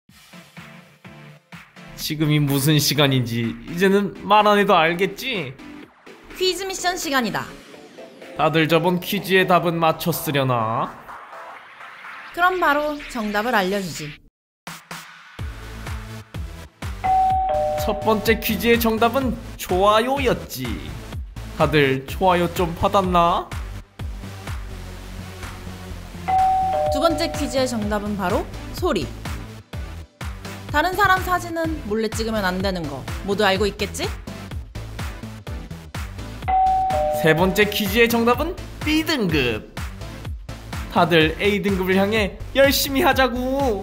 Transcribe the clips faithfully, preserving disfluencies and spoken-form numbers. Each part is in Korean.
지금이 무슨 시간인지 이제는 말 안 해도 알겠지? 퀴즈 미션 시간이다. 다들 저번 퀴즈의 답은 맞췄으려나? 그럼 바로 정답을 알려주지. 첫 번째 퀴즈의 정답은 좋아요였지. 다들 좋아요 좀 받았나? 두 번째 퀴즈의 정답은 바로 소리. 다른 사람 사진은 몰래 찍으면 안 되는 거 모두 알고 있겠지? 세 번째 퀴즈의 정답은 비 등급. 다들 에이 등급을 향해 열심히 하자고.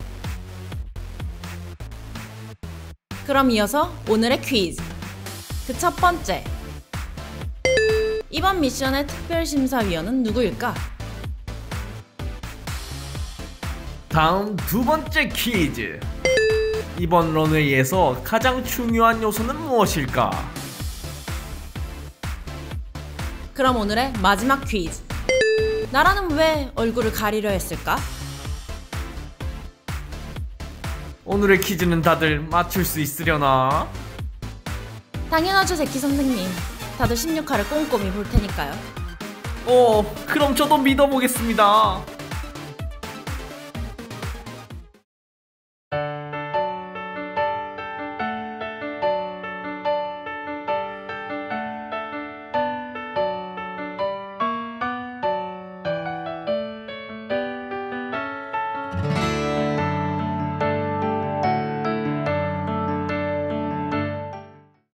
그럼 이어서 오늘의 퀴즈. 그 첫 번째. 이번 미션의 특별심사위원은 누구일까? 다음 두 번째 퀴즈. 이번 런웨이에서 가장 중요한 요소는 무엇일까? 그럼 오늘의 마지막 퀴즈. 나라는 왜 얼굴을 가리려 했을까? 오늘의 퀴즈는 다들 맞출 수 있으려나? 당연하죠, 제키 선생님. 다들 십육 화를 꼼꼼히 볼 테니까요. 오, 그럼 저도 믿어보겠습니다.